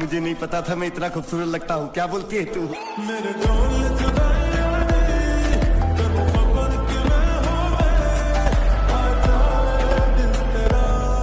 मुझे नहीं पता था मैं इतना खूबसूरत लगता हूँ। क्या बोलती है तू? मेरे ढोल जुदाई